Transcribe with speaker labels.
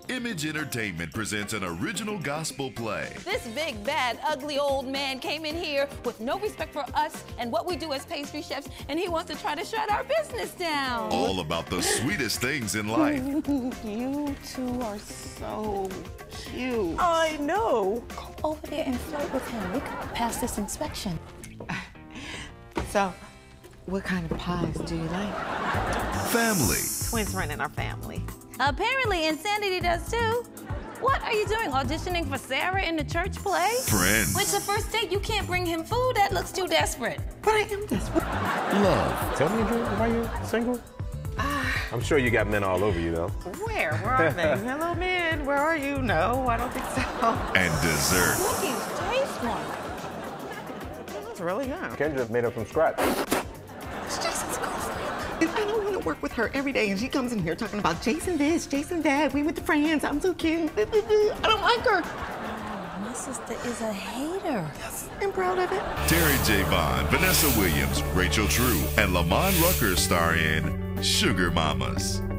Speaker 1: Image Entertainment presents an original gospel play.
Speaker 2: This big, bad, ugly old man came in here with no respect for us and what we do as pastry chefs, and he wants to try to shut our business down.
Speaker 1: All about the sweetest things in life.
Speaker 3: You two are so cute.
Speaker 2: I know. Go over there and flirt with him. We could pass this inspection.
Speaker 3: So, what kind of pies do you like?
Speaker 1: Family.
Speaker 3: Twins run in our family.
Speaker 2: Apparently, Insanity does too. What are you doing, auditioning for Sarah in the church play?
Speaker 1: Friends.
Speaker 2: It's a first date. You can't bring him food. That looks too desperate.
Speaker 3: But I am desperate.
Speaker 1: Love.
Speaker 4: Tell me, Drew, why you single? I'm sure you got men all over you, though.
Speaker 3: Where? Where are they? Hello, men. Where are you? No, I don't think so.
Speaker 1: And dessert.
Speaker 2: Cookies, taste one.
Speaker 3: It's really good.
Speaker 4: Kendra made them from scratch.
Speaker 3: It's Jason's girlfriend. And I don't want to work with her every day, and she comes in here talking about Jason this, Jason that. We went to France. I'm so cute. I don't like her.
Speaker 2: My sister is a hater.
Speaker 3: Yes, I'm proud of it.
Speaker 1: Terri J, Vaughn, Vanessa Williams, Rachel True, and Lamont Rucker star in Sugar Mommas.